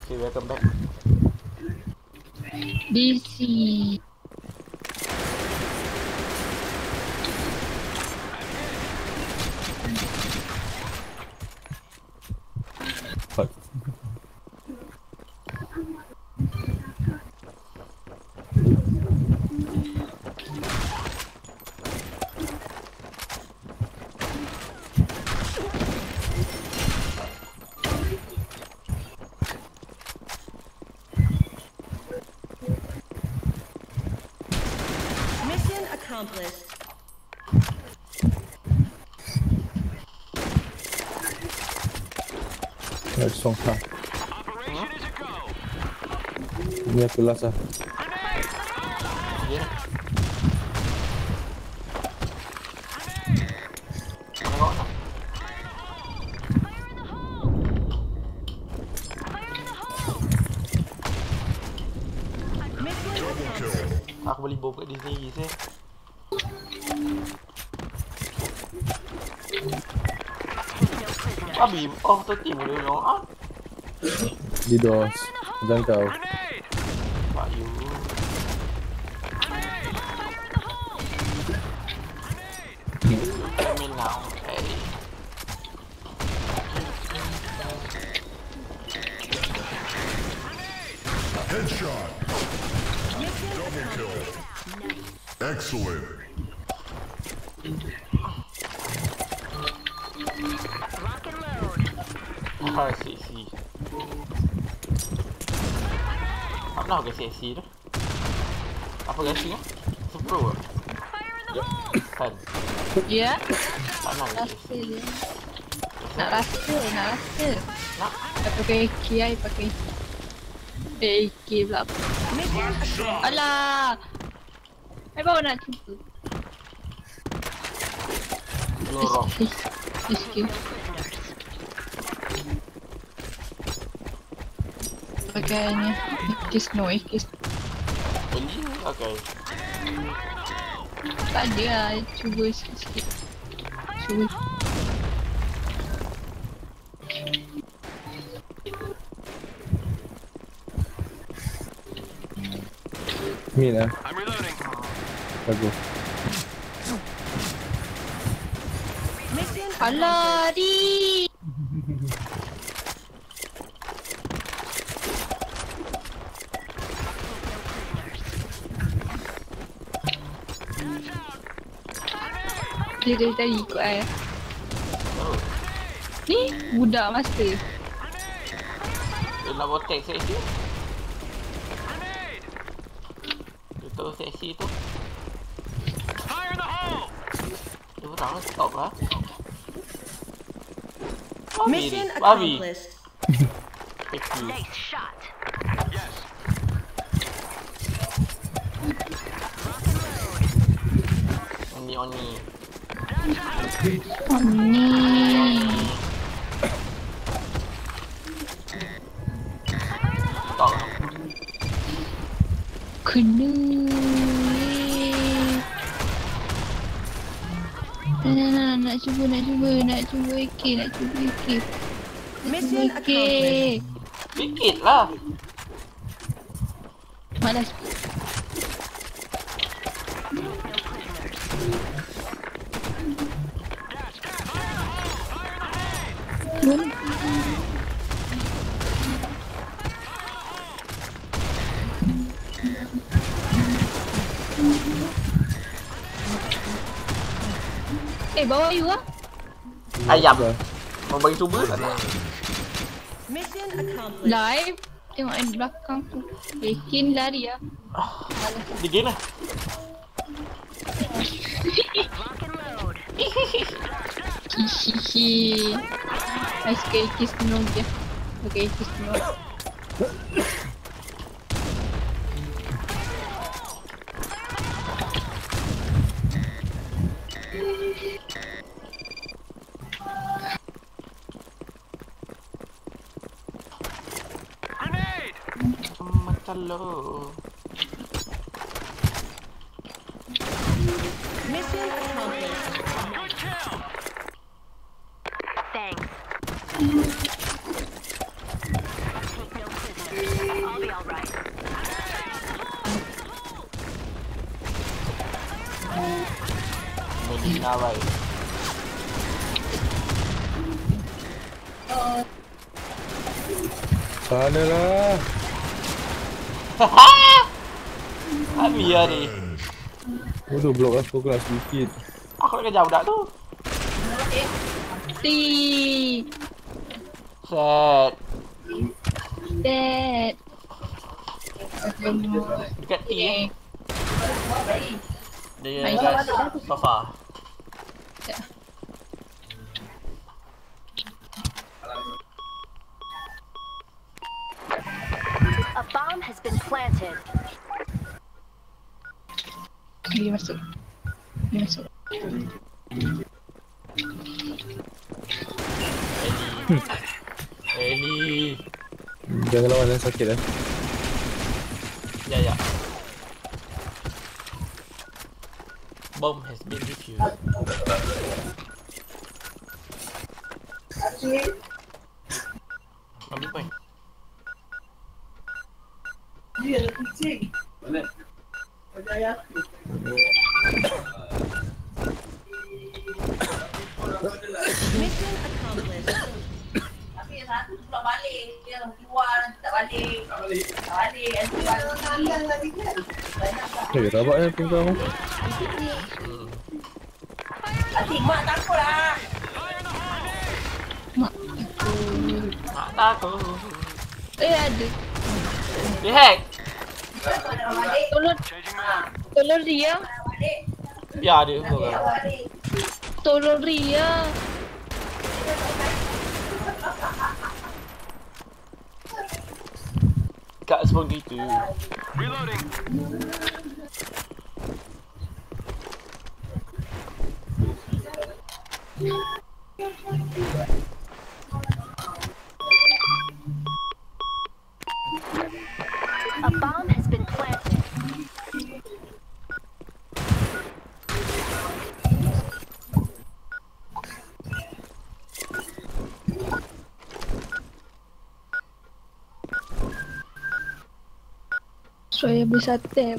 Okay, welcome back. DC. Fuck. Mission accomplished. Nak songkang. Ni aku last lah. Okay. Tengok tak? Aku boleh bom kat dia sendiri sih. Abi, oh tu team boleh tolong ah. Di dos. Jangan kau. Pak you. Come in now, okay. Headshot. Double kill. Excellent. Ah, seksi. Apa nak ke seksi tu? Apa gaji ni? Sepro ke? Kan? Ya. Tak nak ke Rasa seksi? je. Nak rasa. Nak? Nak pakai AK, I pakai AK pula. Alah. I baru nak cuba. Lorong. SK. Pakai ni. AK Snow. Beli? Okay. Tak ada lah. Cuba sikit-sikit. Cuba. Min lah. Bagus. Alah, di. Dia dari tadi ikut I. Oh. Ni budak master. Dia nak botek seksi? Dia tahu seksi tu? Dia pun tak stop lah. Mission Babi. accomplished. Thank you. Nice shot. Oni. Oh ni. Stop lah. Kena. Nak cuba AK. Mission AK. accomplished. Sikit lah. Malas. Bawa you lah. Ayam. Mau bagi cuba tak ada. Mission accomplished. Live. Tengok yang belakang tu. Yakin lari lah. Dia game lah. Hihihi. I suka AK Snow je. Okay, AK Snow. Macam lo. Mission accomplished. Thanks. I'll be alright. Medina baik. Sana lah. Habis lah ni. Bodoh blok aku kelas sedikit. Aku nak kejar budak tu. Ti. Set. Dead. Dekat T eh. Dia Main kat sofa. A bomb has been planted. Dia masuk. Dia masuk. Eli. Jangan lawan yang sakit eh. Ya ya. Bomb has been defused. Ambil point. Mission accomplished. Tapi yang satu tu pulang balik. Dia keluar nanti tak balik. Tak balik. Rabaknya pun kau. Adik mak takut lah. Mak. Mak takut. Ada. Dia hack. Tolong Ria. Biar dia korang. Tolong Ria. Kat spawn gitu. A bomb has been planted. Saya beli sate.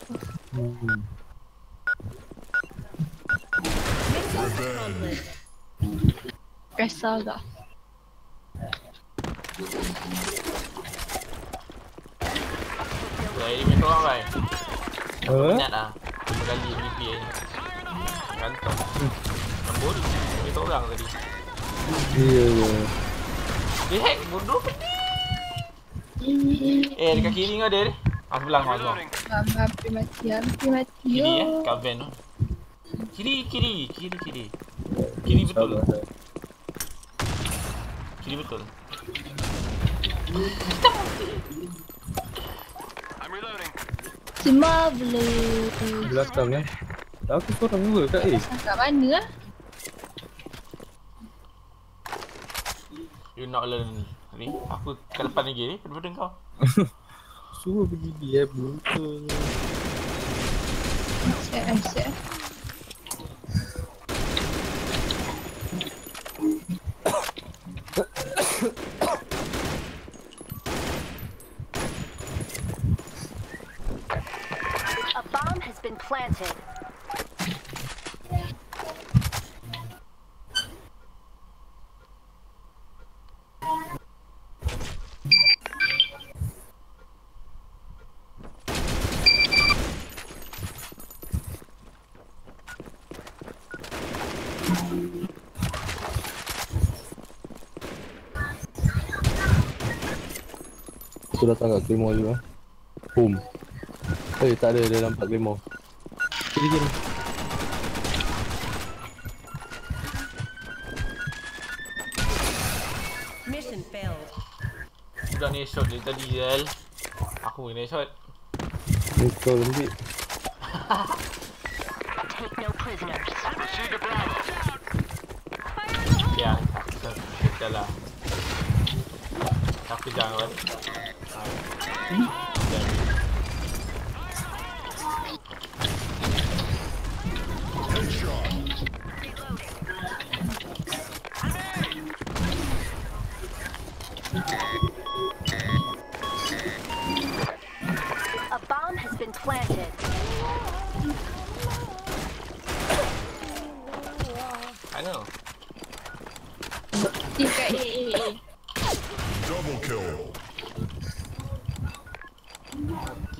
Mission accomplished. Kesal tak? Saya ni korang kan. Apa? Ingat lah. Berapa kali BP ni. Gantung. Lembut. Kita orang tadi. Iya je. Dia hack bodoh ke ni? Dekat kiri kau ada ni. Aku bilang kau tu. Hampir mati. Hampir mati. Kiri kat van tu. Kiri. Kiri betul. Kiri betul. Si Marvelous. Belakang eh. Aku seorang juga kat A. Kat mana lah? You not learn ni. Aku kat depan lagi ni daripada kau. Suruh pergi dia betul. Asyik. A bomb has been planted. Aku datang kat Claymore juga. Boom. Tak ada, dia nampak Claymore. Kiri. Mission failed. Budak ni shot dia tadi Zal. Aku kena shot. Kau lembik. Take no prisoners. Ya, kita lah. Aku jangan.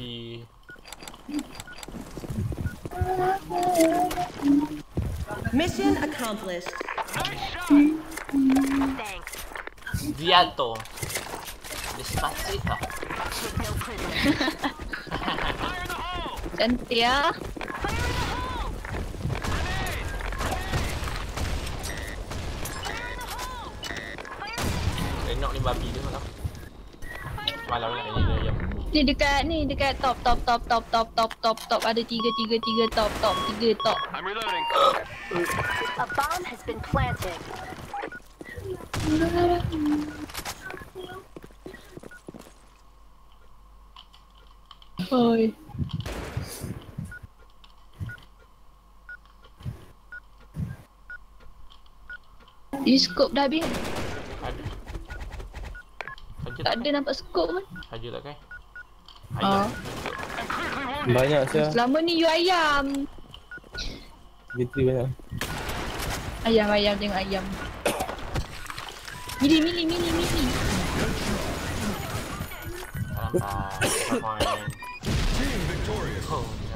babi. Mission accomplished. Thanks. Ziato. Despacito. Take no prisoners. Cantik ah. Renok ni babi dia malam. Malam nak ini dia ayam. Ni dekat top ada 3 top 3 top. A bomb has been planted. Oi. Scope dah habis. Ada. Saja Tak ada nampak scope pun. Saja tak kan? Ah. Banyak saya. Selama ni you ayam. Victory banyak. Ayam tengok ayam. Mili. Nampak. Team victorious. Oh.